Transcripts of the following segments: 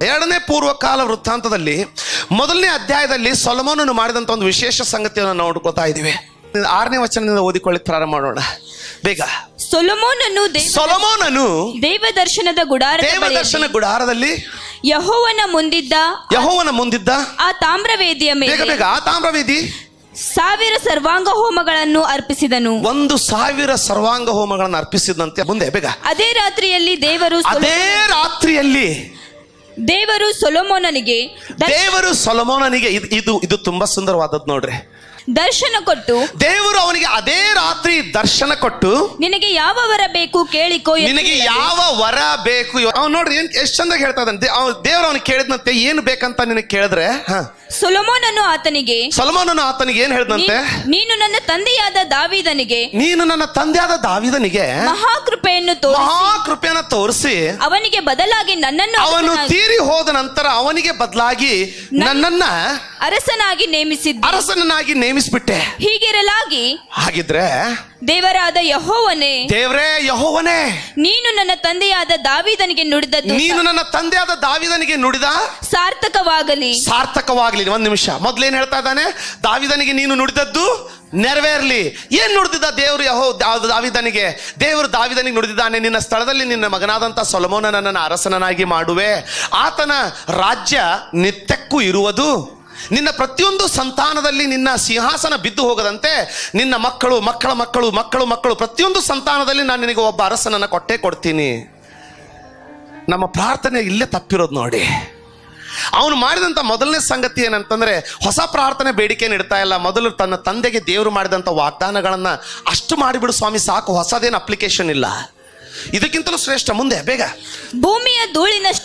ಎರಡನೇ ಪೂರ್ವಕಾಲ ವೃತ್ತಾಂತದಲ್ಲಿ ಮೊದಲನೇ ಅಧ್ಯಾಯದಲ್ಲಿ ಸೊಲೊಮೋನನು ಮಾಡಿದಂಥ ಒಂದು ವಿಶೇಷ ಸಂಗತಿಯನ್ನು ನಾವು ನೋಡ್ಕೊತಾ ಇದ್ದೀವಿ. 6ನೇ ವಚನದಿಂದ ಓದಿಕೊಳ್ಳಿ ಪ್ರಾರಂಭ ಮಾಡೋಣ ಬೇಗ. ಸೊಲೊಮೋನನು ದೇವದರ್ಶನ ಗುಡಾರದಲ್ಲಿ ಯೆಹೋವನ ಮುಂದಿದ್ದ ಆ ತಾಮ್ರವೇದಿಯ ಮೇಲೆ ಆ ತಾಮ್ರವೇದಿ 1000 ಸರ್ವಾಂಗ ಹೋಮಗಳನ್ನು ಅರ್ಪಿಸಿದನು. 1000 ಸರ್ವಾಂಗ ಹೋಮಗಳನ್ನು ಅರ್ಪಿಸಿದಂತೆ. ಮುಂದೆ ಬೇಗ. ಅದೇ ರಾತ್ರಿಯಲ್ಲಿ ದೇವರು ಸೊಲೊಮೋನನಿಗೆ ಇದು ತುಂಬಾ ಸುಂದರವಾದದ್ದು ನೋಡ್ರಿ. ದರ್ಶನ ಕೊಟ್ಟು ದೇವರು ಅವನಿಗೆ ಅದೇ ರಾತ್ರಿ ದರ್ಶನ ಕೊಟ್ಟು ನಿನಗೆ ಯಾವ ವರ ಬೇಕು ಕೇಳಿಕೋ, ನಿನಗೆ ಯಾವ ವರ ಬೇಕು. ಅವ್ನು ನೋಡ್ರಿ ಎಷ್ಟು ಚಂದ ಹೇಳ್ತಾ ಇದ್ದಾನೆ. ದೇವರು ಅವನಿಗೆ ಕೇಳಿದಂತೆ ಏನು ಬೇಕಂತ ನಿನಗೆ ಕೇಳಿದ್ರೆ ಸೊಲೊಮೋನನು ಆತನಿಗೆ ಏನ್ ಹೇಳಿದಂತೆ, ನೀನು ನನ್ನ ತಂದೆಯಾದ ದಾವೀದನಿಗೆ ಮಹಾಕೃಪೆಯನ್ನು ತೋರಿಸಿ ಅವನಿಗೆ ಬದಲಾಗಿ ಅವನು ತೀರಿ ಹೋದ ನಂತರ ಅವನಿಗೆ ಬದಲಾಗಿ ನನ್ನನ್ನ ಅರಸನಾಗಿ ನೇಮಿಸಿಬಿಟ್ಟೆ. ಹೀಗಿರಲಾಗಿ ಹಾಗಿದ್ರೆ ದೇವರಾದ ಯೆಹೋವನೇ ನೀನು ನನ್ನ ತಂದೆಯಾದ ದಾವೀದನಿಗೆ ನುಡಿದ ಸಾರ್ಥಕವಾಗಲಿ. ಒಂದ್ ನಿಮಿಷ, ಮೊದ್ಲೇನ್ ಹೇಳ್ತಾ ಇದ್ದಾನೆ? ದಾವೀದನಿಗೆ ನೀನು ನುಡಿದದ್ದು ನೆರವೇರ್ಲಿ. ಏನ್ ನುಡಿದಿದ್ದ ದೇವರು ದಾವೀದನಿಗೆ? ದೇವರು ದಾವೀದನಿಗೆ ನುಡಿದಿದ್ದಾನೆ, ನಿನ್ನ ಸ್ಥಳದಲ್ಲಿ ನಿನ್ನ ಮಗನಾದಂತ ಸೊಲೊಮೋನನನ್ನು ಅರಸನನ್ನಾಗಿ ಮಾಡುವೆ, ಆತನ ರಾಜ್ಯ ನಿತ್ಯಕ್ಕೂ ಇರುವುದು, ನಿನ್ನ ಪ್ರತಿಯೊಂದು ಸಂತಾನದಲ್ಲಿ ನಿನ್ನ ಸಿಂಹಾಸನ ಬಿದ್ದು ಹೋಗದಂತೆ ನಿನ್ನ ಮಕ್ಕಳು ಮಕ್ಕಳ ಮಕ್ಕಳು ಮಕ್ಕಳು ಮಕ್ಕಳು ಪ್ರತಿಯೊಂದು ಸಂತಾನದಲ್ಲಿ ನಾನು ನಿನಗೆ ಒಬ್ಬ ಅರಸನನ್ನು ಕೊಡ್ತೀನಿ. ನಮ್ಮ ಪ್ರಾರ್ಥನೆ ಇಲ್ಲೇ ತಪ್ಪಿರೋದು ನೋಡಿ. ಅವನು ಮಾಡಿದಂಥ ಮೊದಲನೇ ಸಂಗತಿ ಏನಂತಂದ್ರೆ, ಹೊಸ ಪ್ರಾರ್ಥನೆ ಬೇಡಿಕೆ ಇಡ್ತಾ ಇಲ್ಲ. ಮೊದಲು ತನ್ನ ತಂದೆಗೆ ದೇವರು ಮಾಡಿದಂಥ ವಾಗ್ದಾನಗಳನ್ನ ಅಷ್ಟು ಮಾಡಿಬಿಡು ಸ್ವಾಮಿ ಸಾಕು, ಹೊಸದೇನು ಅಪ್ಲಿಕೇಶನ್ ಇಲ್ಲ. ಇದಕ್ಕಿಂತಲೂ ಶ್ರೇಷ್ಠ. ಮುಂದೆ ಬೇಗ. ಭೂಮಿಯ ಧೂಳಿನಷ್ಟು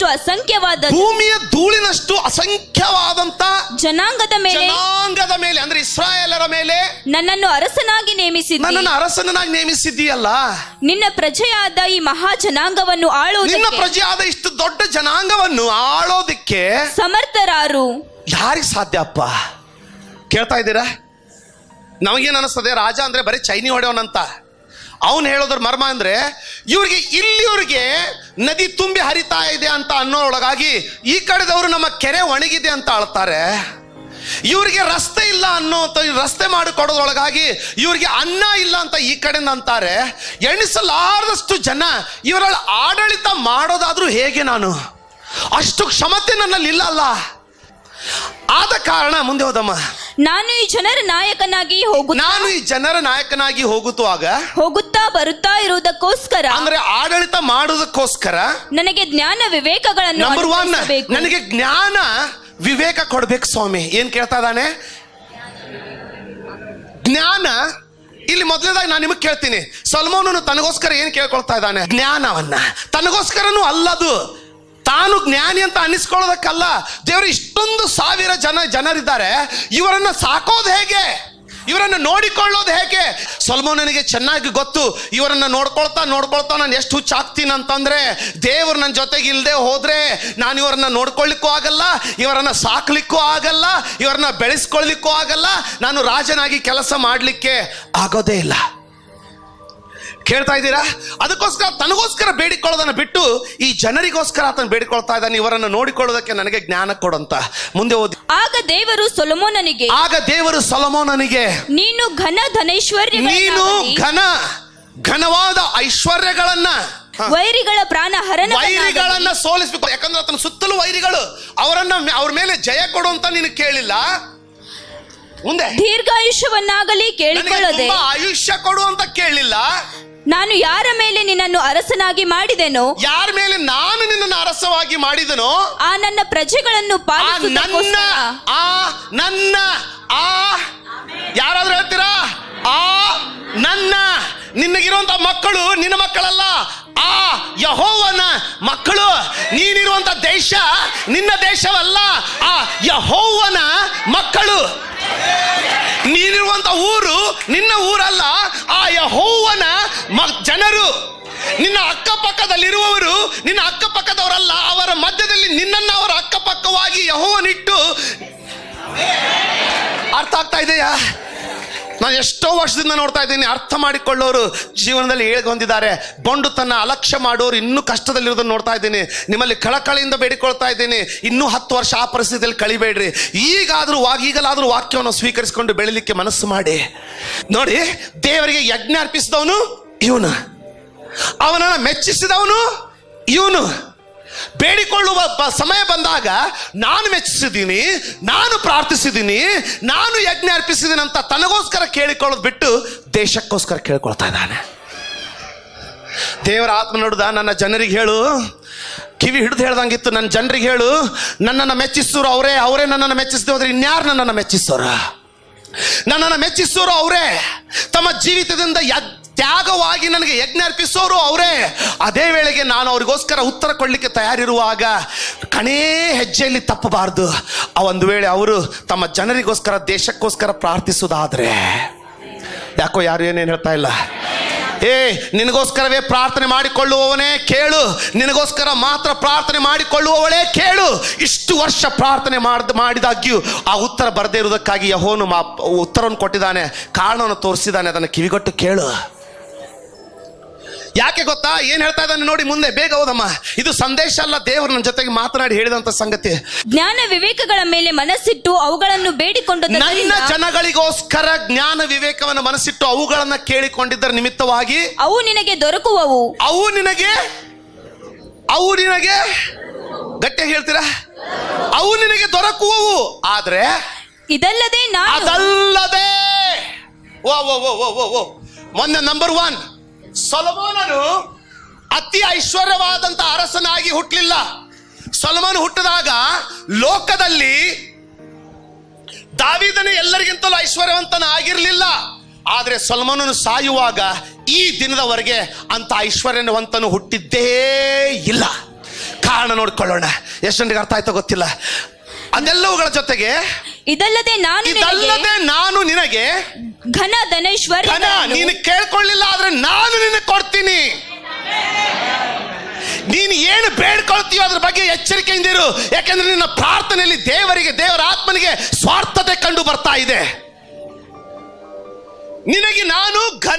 ಅಸಂಖ್ಯವಾದಂತ ಜನಾಂಗದ ಮೇಲೆ ಅಂದ್ರೆ ಇಸ್ರಾಯೇಲರ ಮೇಲೆ ನನ್ನನ್ನು ಅರಸನಾಗಿ ನೇಮಿಸಿದ್ದೀಯಲ್ಲ. ನಿನ್ನ ಪ್ರಜೆಯಾದ ಈ ಮಹಾ ಜನಾಂಗವನ್ನು ಇಷ್ಟು ದೊಡ್ಡ ಜನಾಂಗವನ್ನು ಆಳೋದಕ್ಕೆ ಸಮರ್ಥರಾರು ಯಾರಿಗೆ ಸಾಧ್ಯಪ್ಪ? ಕೇಳ್ತಾ ಇದ್ದೀರಾ? ನಮಗೇನು ಅನಿಸ್ತದೆ, ರಾಜ ಅಂದ್ರೆ ಬರೀ ಚೈನಿ ಹೊಡೆಯವನಂತ. ಅವನು ಹೇಳೋದ್ರ ಮರ್ಮ ಅಂದ್ರೆ ಇಲ್ಲಿವ್ರಿಗೆ ನದಿ ತುಂಬಿ ಹರಿತಾ ಇದೆ ಅಂತ ಅನ್ನೋರೊಳಗಾಗಿ ಈ ಕಡೆದವರು ನಮ್ಮ ಕೆರೆ ಒಣಗಿದೆ ಅಂತ ಆಳ್ತಾರೆ. ಇವ್ರಿಗೆ ರಸ್ತೆ ಇಲ್ಲ ಅನ್ನೋ ರಸ್ತೆ ಮಾಡಿಕೊಡೋದ್ರೊಳಗಾಗಿ ಇವ್ರಿಗೆ ಅನ್ನ ಇಲ್ಲ ಅಂತ ಈ ಕಡೆಯಿಂದ ಅಂತಾರೆ. ಎಣಿಸಲಾರದಷ್ಟು ಜನ ಇವರಲ್ಲಿ ಆಡಳಿತ ಮಾಡೋದಾದ್ರೂ ಹೇಗೆ? ನಾನು ಅಷ್ಟು ಕ್ಷಮತೆ ನನ್ನಲ್ಲಿ ಇಲ್ಲ. ಆದ ಕಾರಣ ಮುಂದೆ ಹೋದಮ್ಮ, ನಾನು ಈ ಜನರ ನಾಯಕನಾಗಿ ಹೋಗುತ್ತಾ ಬರುತ್ತಾ ಇರುವುದಕ್ಕೋಸ್ಕರ, ಅಂದ್ರೆ ಆಡಳಿತ ಮಾಡುವುದಕ್ಕೋಸ್ಕರ ನನಗೆ ಜ್ಞಾನ ವಿವೇಕಗಳನ್ನು ನಂಬರ್ 1 ನನಗೆ ಜ್ಞಾನ ವಿವೇಕ ಕೊಡ್ಬೇಕು ಸ್ವಾಮಿ. ಏನ್ ಕೇಳ್ತಾ ಇದ್ದಾನೆ? ಜ್ಞಾನ. ಇಲ್ಲಿ ಮೊದಲನೇದಾಗಿ ನಾನು ನಿಮಗೆ ಕೇಳ್ತೀನಿ, ಸೊಲೊಮೋನನು ತನಗೋಸ್ಕರ ಏನ್ ಕೇಳ್ಕೊಳ್ತಾ ಇದ್ದಾನೆ? ಜ್ಞಾನವನ್ನ. ತನಗೋಸ್ಕರನೂ ಅಲ್ಲದು, ತಾನು ಜ್ಞಾನಿ ಅಂತ ಅನಿಸ್ಕೊಳ್ಳೋದಕ್ಕಲ್ಲ. ದೇವರು ಇಷ್ಟೊಂದು 1000 ಜನರಿದ್ದಾರೆ, ಇವರನ್ನ ಸಾಕೋದು ಹೇಗೆ, ಇವರನ್ನ ನೋಡಿಕೊಳ್ಳೋದು ಹೇಗೆ? ಸೊಲೊಮೋನನಿಗೆ ಚೆನ್ನಾಗಿ ಗೊತ್ತು, ಇವರನ್ನ ನೋಡ್ಕೊಳ್ತಾ ನಾನು ಎಷ್ಟು ಹುಚ್ಚಾಗ್ತೀನಿ ಅಂತಂದ್ರೆ, ದೇವರು ನನ್ನ ಜೊತೆಗೆ ಇಲ್ಲದೆ ಹೋದ್ರೆ ನಾನು ಇವರನ್ನ ನೋಡ್ಕೊಳ್ಳಿಕ್ಕೂ ಆಗಲ್ಲ, ಇವರನ್ನ ಸಾಕ್ಲಿಕ್ಕೂ ಆಗಲ್ಲ, ಇವರನ್ನ ಬೆಳೆಸ್ಕೊಳ್ಳಿಕ್ಕೂ ಆಗಲ್ಲ, ನಾನು ರಾಜನಾಗಿ ಕೆಲಸ ಮಾಡಲಿಕ್ಕೆ ಆಗೋದೇ ಇಲ್ಲ. ಕೇಳ್ತಾ ಇದ್ದೀರಾ? ಅದಕ್ಕೋಸ್ಕರ ತನಗೋಸ್ಕರ ಬೇಡಿಕೊಳ್ಳೋದನ್ನ ಬಿಟ್ಟು ಈ ಜನರಿಗೋಸ್ಕರ ಆತನ ಬೇಡಿಕೊಳ್ತಾ ಇದ್ದಾನೆ, ಇವರನ್ನು ನೋಡಿಕೊಳ್ಳೋದಕ್ಕೆ ನನಗೆ ಜ್ಞಾನ ಕೊಡಂತ. ಮುಂದೆ ಓದಿ. ಆಗ ದೇವರು ಸೊಲೊಮೋನನಿಗೆ ನೀನು ಘನವಾದ ಐಶ್ವರ್ಯಗಳನ್ನ ವೈರಿಗಳನ್ನ ಸೋಲಿಸಬೇಕು. ಯಾಕಂದ್ರೆ ಆತನ ಸುತ್ತಲೂ ವೈರಿಗಳು, ಅವ್ರ ಮೇಲೆ ಜಯ ಕೊಡು ಅಂತ ನೀನು ಕೇಳಿಲ್ಲ. ಮುಂದೆ ದೀರ್ಘಾಯುಷ್ಯವನ್ನಾಗಲಿ ಕೇಳಿಕೊಳ್ಳದೆ ಆಯುಷ್ಯ ಕೊಡು ಅಂತ ಕೇಳಿಲ್ಲ. ನಾನು ಯಾರ ಮೇಲೆ ನಿನ್ನನ್ನು ಅರಸನಾಗಿ ಮಾಡಿದೆನೋ, ಯಾರ ಮೇಲೆ ನಾನು ನಿನ್ನನ್ನು ಅರಸವಾಗಿ ಮಾಡಿದೆನೋ ಆ ನನ್ನ ಪ್ರಜೆಗಳನ್ನು ಯಾರಾದ್ರೂ ಹೇಳ್ತೀರಾ? ನಿನ್ನಗಿರುವಂತ ಮಕ್ಕಳು ನಿನ್ನ ಮಕ್ಕಳಲ್ಲ, ಆ ಯೆಹೋವನ ಮಕ್ಕಳು. ನೀನಿರುವಂತ ದೇಶ ನಿನ್ನ ದೇಶವಲ್ಲ, ಆ ಯೆಹೋವನ ಮಕ್ಕಳು. ನೀನಿರುವಂತ ಊರು ನಿನ್ನ ಊರಲ್ಲ, ಆ ಯೆಹೋವನ ಜನರು. ನಿನ್ನ ಅಕ್ಕಪಕ್ಕದಲ್ಲಿರುವವರು ನಿನ್ನ ಅಕ್ಕಪಕ್ಕದವರಲ್ಲ, ಅವರ ಮಧ್ಯದಲ್ಲಿ ನಿನ್ನನ್ನು ಅವರ ಅಕ್ಕಪಕ್ಕವಾಗಿ ಯೆಹೋವನಿಟ್ಟು. ಅರ್ಥ ಆಗ್ತಾ ಇದೆಯಾ? ನಾನು ಎಷ್ಟೋ ವರ್ಷದಿಂದ ನೋಡ್ತಾ ಇದ್ದೀನಿ, ಅರ್ಥ ಮಾಡಿಕೊಳ್ಳೋರು ಜೀವನದಲ್ಲಿ ಏಳ್ಗೊಂದಿದ್ದಾರೆ. ಬಂಡುತನ ಅಲಕ್ಷ್ಯ ಮಾಡೋರು ಇನ್ನೂ ಕಷ್ಟದಲ್ಲಿರೋದನ್ನು ನೋಡ್ತಾ ಇದ್ದೀನಿ. ನಿಮ್ಮಲ್ಲಿ ಕಳಕಳಿಯಿಂದ ಬೇಡಿಕೊಳ್ತಾ ಇದ್ದೀನಿ, ಇನ್ನೂ 10 ವರ್ಷ ಆ ಪರಿಸ್ಥಿತಿಯಲ್ಲಿ ಕಳಿಬೇಡ್ರಿ. ಈಗಲಾದರೂ ವಾಕ್ಯವನ್ನು ಸ್ವೀಕರಿಸಿಕೊಂಡು ಬೆಳಿಲಿಕ್ಕೆ ಮನಸ್ಸು ಮಾಡಿ. ನೋಡಿ, ದೇವರಿಗೆ ಯಜ್ಞ ಅರ್ಪಿಸಿದವನು ಇವನು, ಅವನನ್ನು ಮೆಚ್ಚಿಸಿದವನು ಇವನು. ಬೇಡಿಕೊಳ್ಳುವ ಸಮಯ ಬಂದಾಗ ನಾನು ಮೆಚ್ಚಿಸಿದ್ದೀನಿ, ನಾನು ಪ್ರಾರ್ಥಿಸಿದ್ದೀನಿ, ನಾನು ಯಜ್ಞ ಅರ್ಪಿಸಿದ್ದೀನಿ ಅಂತ ತನಗೋಸ್ಕರ ಕೇಳಿಕೊಳ್ಳೋದು ಬಿಟ್ಟು ದೇಶಕ್ಕೋಸ್ಕರ ಕೇಳ್ಕೊಳ್ತಾ ಇದ್ದಾನೆ. ದೇವರ ಆತ್ಮ ನೋಡುದ, ನನ್ನ ಜನರಿಗೆ ಹೇಳು, ಕಿವಿ ಹಿಡಿದು ಹೇಳ್ದಂಗಿತ್ತು, ನನ್ನ ಜನರಿಗೆ ಹೇಳು, ನನ್ನನ್ನು ಮೆಚ್ಚಿಸೋರು ಅವರೇ ನನ್ನನ್ನು ಮೆಚ್ಚಿಸದೆ ಹೋದ್ರೆ ಇನ್ಯಾರು ನನ್ನನ್ನು ಮೆಚ್ಚಿಸೋರ? ನನ್ನನ್ನು ಮೆಚ್ಚಿಸೋರು ಅವರೇ, ತಮ್ಮ ಜೀವಿತದಿಂದ ತ್ಯಾಗವಾಗಿ ನನಗೆ ಯಜ್ಞ ಅರ್ಪಿಸೋರು ಅವರೇ. ಅದೇ ವೇಳೆಗೆ ನಾನು ಅವರಿಗೋಸ್ಕರ ಉತ್ತರ ಕೊಡಲಿಕ್ಕೆ ತಯಾರಿರುವಾಗ ಕಣೇ ಹೆಜ್ಜೆಯಲ್ಲಿ ತಪ್ಪಬಾರ್ದು. ಆ ಒಂದು ವೇಳೆ ಅವರು ತಮ್ಮ ಜನರಿಗೋಸ್ಕರ, ದೇಶಕ್ಕೋಸ್ಕರ ಪ್ರಾರ್ಥಿಸೋದಾದ್ರೆ, ಯಾಕೋ ಯಾರು ಏನೇನು ಹೇಳ್ತಾ ಇಲ್ಲ. ನಿನಗೋಸ್ಕರವೇ ಪ್ರಾರ್ಥನೆ ಮಾಡಿಕೊಳ್ಳುವವನೇ ಕೇಳು, ನಿನಗೋಸ್ಕರ ಮಾತ್ರ ಪ್ರಾರ್ಥನೆ ಮಾಡಿಕೊಳ್ಳುವವಳೇ ಕೇಳು. ಇಷ್ಟು ವರ್ಷ ಪ್ರಾರ್ಥನೆ ಮಾಡಿದಾಗ್ಯೂ ಆ ಉತ್ತರ ಬರದೇ ಇರುವುದಕ್ಕಾಗಿ ಯೆಹೋವನು ಉತ್ತರವನ್ನು ಕೊಟ್ಟಿದ್ದಾನೆ, ಕಾರಣವನ್ನು ತೋರಿಸಿದ್ದಾನೆ. ಅದನ್ನು ಕಿವಿಗೊಟ್ಟು ಕೇಳು. ಯಾಕೆ ಗೊತ್ತಾ? ಏನ್ ಹೇಳ್ತಾ ಇದ್ದಾನೆ ನೋಡಿ ಮುಂದೆ, ಬೇಗ ಹೋದಮ್ಮ. ಇದು ಸಂದೇಶ ಅಲ್ಲ, ದೇವರು ನನ್ನ ಜೊತೆಗೆ ಮಾತನಾಡಿ ಹೇಳಿದಂತ ಸಂಗತಿ. ಜ್ಞಾನ ವಿವೇಕಗಳ ಮೇಲೆ ಮನಸ್ಸಿಟ್ಟು ಅವುಗಳನ್ನು ಬೇಡಿಕೊಂಡು, ನನ್ನ ಜನಗಳಿಗೋಸ್ಕರ ಜ್ಞಾನ ವಿವೇಕವನ್ನು ಮನಸ್ಸಿಟ್ಟು ಅವುಗಳನ್ನ ಕೇಳಿಕೊಂಡಿದ್ದರ ನಿಮಿತ್ತವಾಗಿ ಅವು ನಿನಗೆ ದೊರಕುವವು. ಅವು ನಿನಗೆ ಗಟ್ಟಿಯಾಗಿ ಹೇಳ್ತೀರಾ? ಅವು ನಿನಗೆ ದೊರಕುವವು. ಆದ್ರೆ ಇದಲ್ಲದೆ ಅದಲ್ಲದೆ ಮೊನ್ನೆ ನಂಬರ್ 1, ಸೊಲೊಮೋನನು ಅತಿ ಐಶ್ವರ್ಯವಾದಂತ ಅರಸನಾಗಿ ಹುಟ್ಟಲಿಲ್ಲ. ಸೊಲೊಮೋನ ಹುಟ್ಟಿದಾಗ ಲೋಕದಲ್ಲಿ ದಾವೀದನೇ ಎಲ್ಲರಿಗಿಂತಲೂ ಐಶ್ವರ್ಯವಂತನ ಆಗಿರಲಿಲ್ಲ. ಆದರೆ ಸೊಲೊಮೋನನು ಸಾಯುವಾಗ ಈ ದಿನದವರೆಗೆ ಅಂತ ಐಶ್ವರ್ಯವಂತನು ಹುಟ್ಟಿದ್ದೇ ಇಲ್ಲ. ಕಾರಣ ನೋಡ್ಕೊಳ್ಳೋಣ. ಎಷ್ಟು ಜನರಿಗೆ ಅರ್ಥ ಆಯ್ತೋ ಗೊತ್ತಿಲ್ಲ. ಅದೆಲ್ಲವುಗಳ ಜೊತೆಗೆ ಇದಲ್ಲದೆ ನಾನು ನಿನಗೆ ಘನ ಧನೈಶ್ವರ್ಯ ನೀನು ಕೇಳ್ಕೊಳ್ಳಿಲ್ಲ, ಆದ್ರೆ ನಾನು ನಿನಗೆ ಕೊಡ್ತೀನಿ. ನೀನು ಏನು ಬೇಡ್ಕೊಳ್ತೀಯೋ ಅದ್ರ ಬಗ್ಗೆ ಎಚ್ಚರಿಕೆಯಿಂದ ಇರು. ಯಾಕೆಂದ್ರೆ ನಿನ್ನ ಪ್ರಾರ್ಥನೆಯಲ್ಲಿ ದೇವರ ಆತ್ಮನಿಗೆ ಸ್ವಾರ್ಥತೆ ಕಂಡು ಬರ್ತಾ ಇದೆ. ನಿನಗೆ ನಾನು ಘನ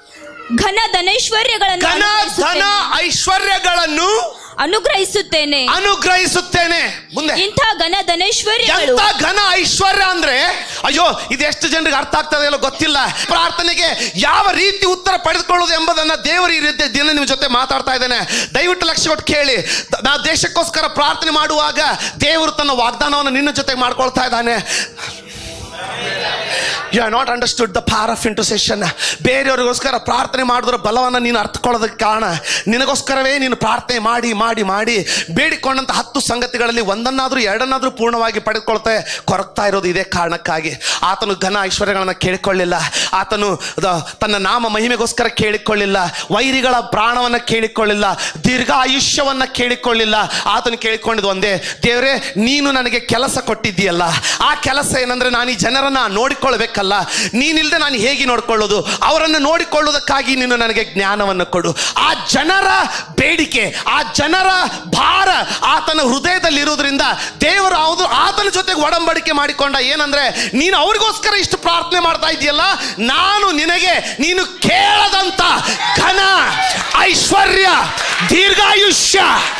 ಐಶ್ವರ್ಯಗಳನ್ನು ಅನುಗ್ರಹಿಸುತ್ತೇನೆ. ಮುಂದೆ ಇಂಥ ಘನ ಐಶ್ವರ್ಯ ಅಂದ್ರೆ, ಅಯ್ಯೋ ಇದೆಷ್ಟು ಜನರಿಗೆ ಅರ್ಥ ಆಗ್ತದೆ ಇಲ್ಲ ಗೊತ್ತಿಲ್ಲ. ಪ್ರಾರ್ಥನೆಗೆ ಯಾವ ರೀತಿ ಉತ್ತರ ಪಡೆದುಕೊಳ್ಳುವುದು ಎಂಬುದನ್ನ ದೇವರು ಈ ರೀತಿ ದಿನ ನಿಮ್ಮ ಜೊತೆ ಮಾತಾಡ್ತಾ ಇದ್ದೇನೆ. ದಯವಿಟ್ಟು ಲಕ್ಷ್ಯ ಕೊಟ್ಟು ಕೇಳಿ. ನಾ ದೇಶಕ್ಕೋಸ್ಕರ ಪ್ರಾರ್ಥನೆ ಮಾಡುವಾಗ ದೇವರು ತನ್ನ ವಾಗ್ದಾನವನ್ನು ನಿನ್ನ ಜೊತೆ ಮಾಡ್ಕೊಳ್ತಾ ಇದ್ದಾನೆ. You have not understood the power of intercession. ಬೇರೆಯವರಿಗೋಸ್ಕರ ಪ್ರಾರ್ಥನೆ ಮಾಡಿದ್ರ ಬಲವನ್ನು ನೀನು ಅರ್ಥಕೊಳ್ಳೋದಕ್ಕೆ ಕಾರಣ, ನಿನಗೋಸ್ಕರವೇ ನೀನು ಪ್ರಾರ್ಥನೆ ಮಾಡಿ ಮಾಡಿ ಮಾಡಿ ಬೇಡಿಕೊಂಡಂತ 10 ಸಂಗತಿಗಳಲ್ಲಿ ಒಂದನ್ನಾದ್ರೂ ಎರಡನ್ನಾದ್ರೂ ಪೂರ್ಣವಾಗಿ ಪಡೆದುಕೊಳ್ತಾ ಕೊರಗ್ತಾ ಇರೋದು ಇದೇ ಕಾರಣಕ್ಕಾಗಿ. ಆತನು ಘನ ಐಶ್ವರ್ಯಗಳನ್ನು ಕೇಳಿಕೊಳ್ಳಿಲ್ಲ, ಆತನು ತನ್ನ ನಾಮ ಮಹಿಮೆಗೋಸ್ಕರ ಕೇಳಿಕೊಳ್ಳಿಲ್ಲ, ವೈರಿಗಳ ಪ್ರಾಣವನ್ನು ಕೇಳಿಕೊಳ್ಳಿಲ್ಲ, ದೀರ್ಘಾಯುಷ್ಯವನ್ನು ಕೇಳಿಕೊಳ್ಳಿಲ್ಲ. ಆತನು ಕೇಳಿಕೊಂಡಿದ್ದು ಒಂದೇ, ದೇವರೇ ನೀನು ನನಗೆ ಕೆಲಸ ಕೊಟ್ಟಿದ್ದೀಯಲ್ಲ, ಆ ಕೆಲಸ ಏನಂದ್ರೆ ನಾನು ಈ ಜನರನ್ನ ನೋಡಿಕೊಳ್ಬೇಕಲ್ಲ, ನೀನಿಲ್ಲದೆ ನಾನು ಹೇಗೆ ನೋಡಿಕೊಳ್ಳೋದು? ಅವರನ್ನು ನೋಡಿಕೊಳ್ಳುವುದಕ್ಕಾಗಿ ನೀನು ನನಗೆ ಜ್ಞಾನವನ್ನು ಕೊಡು. ಆ ಜನರ ಬೇಡಿಕೆ, ಆ ಜನರ ಭಾರ ಆತನ ಹೃದಯದಲ್ಲಿ ಇರುವುದರಿಂದ ದೇವರು ಆತನ ಜೊತೆಗೆ ಒಡಂಬಡಿಕೆ ಮಾಡಿಕೊಂಡ. ಏನಂದ್ರೆ, ನೀನು ಅವ್ರಿಗೋಸ್ಕರ ಇಷ್ಟು ಪ್ರಾರ್ಥನೆ ಮಾಡ್ತಾ ಇದೆಯಲ್ಲ, ನಾನು ನಿನಗೆ ನೀನು ಕೇಳದಂತ ಘನ ಐಶ್ವರ್ಯ ದೀರ್ಘಾಯುಷ್ಯ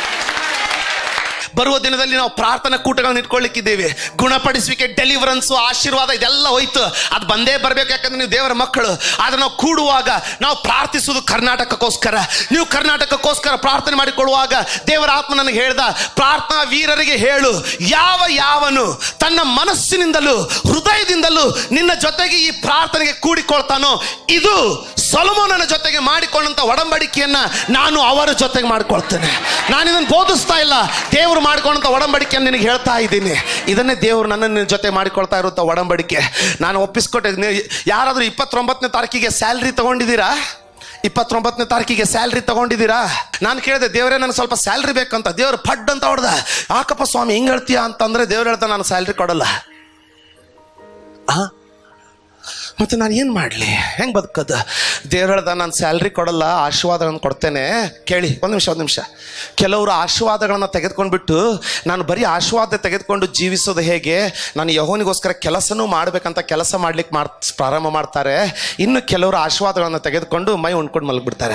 ಬರುವ ದಿನದಲ್ಲಿ ನಾವು ಪ್ರಾರ್ಥನಾ ಕೂಟಗಳನ್ನು ಇಟ್ಕೊಳ್ಳಿಕ್ಕಿದ್ದೇವೆ. ಗುಣಪಡಿಸುವಿಕೆ, ಡೆಲಿವರೆನ್ಸು, ಆಶೀರ್ವಾದ ಇದೆಲ್ಲ ಹೋಯ್ತು. ಅದು ಬಂದೇ ಬರಬೇಕು, ಯಾಕಂದ್ರೆ ನೀವು ದೇವರ ಮಕ್ಕಳು. ಆದರೆ ನಾವು ಕೂಡುವಾಗ ನಾವು ಪ್ರಾರ್ಥಿಸುವುದು ಕರ್ನಾಟಕಕ್ಕೋಸ್ಕರ. ನೀವು ಕರ್ನಾಟಕಕ್ಕೋಸ್ಕರ ಪ್ರಾರ್ಥನೆ ಮಾಡಿಕೊಳ್ಳುವಾಗ ದೇವರ ಆತ್ಮ ನನಗೆ ಹೇಳ್ದ, ಪ್ರಾರ್ಥನಾ ವೀರರಿಗೆ ಹೇಳು, ಯಾವನು ತನ್ನ ಮನಸ್ಸಿನಿಂದಲೂ ಹೃದಯದಿಂದಲೂ ನಿನ್ನ ಜೊತೆಗೆ ಈ ಪ್ರಾರ್ಥನೆಗೆ ಕೂಡಿಕೊಳ್ತಾನೋ, ಇದು ಸೊಲೊಮೋನನ ಜೊತೆಗೆ ಮಾಡಿಕೊಂಡಂತ ಒಡಂಬಡಿಕೆಯನ್ನ ನಾನು ಅವರ ಜೊತೆಗೆ ಮಾಡಿಕೊಳ್ತೇನೆ. ನಾನು ಇದನ್ನು ಬೋಧಿಸ್ತಾ ಇಲ್ಲ, ದೇವರು ಮಾಡಿಕೊಂಡಂತ ಒಡಂಬಡಿಕೆಯನ್ನು ನಿನಗೆ ಹೇಳ್ತಾ ಇದ್ದೀನಿ. ಇದನ್ನೇ ದೇವರು ನನ್ನ ಜೊತೆ ಮಾಡಿಕೊಳ್ತಾ ಇರುವಂತ ಒಡಂಬಡಿಕೆ. ನಾನು ಒಪ್ಪಿಸ್ಕೊಟ್ಟೆ. ಯಾರಾದ್ರೂ 29ನೇ ತಾರೀಕಿಗೆ ಸ್ಯಾಲ್ರಿ ತಗೊಂಡಿದ್ದೀರಾ? 29ನೇ ತಾರೀಕಿಗೆ ಸ್ಯಾಲ್ರಿ ತಗೊಂಡಿದ್ದೀರಾ? ನಾನು ಕೇಳಿದೆ, ದೇವರೇ ನನಗೆ ಸ್ವಲ್ಪ ಸ್ಯಾಲ್ರಿ ಬೇಕಂತ. ದೇವ್ರು ಪಡ್ ಅಂತ ಹೊಡೆದ. ಯಾಕಪ್ಪ ಸ್ವಾಮಿ ಹಿಂಗೆ ಹೇಳ್ತೀಯಾ ಅಂತಂದ್ರೆ, ದೇವ್ರು ಹೇಳ್ತಾ ನಾನು ಸ್ಯಾಲ್ರಿ ಕೊಡಲ್ಲ. ಮತ್ತು ನಾನು ಏನು ಮಾಡಲಿ, ಹೆಂಗೆ ಬದುಕೋದು? ದೇವ್ರು ಹೇಳ್ದ, ನಾನು ಸ್ಯಾಲ್ರಿ ಕೊಡಲ್ಲ, ಆಶೀರ್ವಾದಗಳನ್ನು ಕೊಡ್ತೇನೆ. ಕೇಳಿ, ಒಂದು ನಿಮಿಷ. ಕೆಲವರು ಆಶೀರ್ವಾದಗಳನ್ನು ತೆಗೆದುಕೊಂಡ್ಬಿಟ್ಟು ನಾನು ಬರೀ ಆಶೀರ್ವಾದ ತೆಗೆದುಕೊಂಡು ಜೀವಿಸೋದು ಹೇಗೆ, ನಾನು ಯೆಹೋವನಿಗೋಸ್ಕರ ಕೆಲಸನೂ ಮಾಡಬೇಕಂತ ಕೆಲಸ ಮಾಡ್ಲಿಕ್ಕೆ ಪ್ರಾರಂಭ ಮಾಡ್ತಾರೆ. ಇನ್ನು ಕೆಲವರು ಆಶೀರ್ವಾದಗಳನ್ನು ತೆಗೆದುಕೊಂಡು ಮೈ ಉಣ್ಕೊಂಡು ಮಲಗಿಬಿಡ್ತಾರೆ.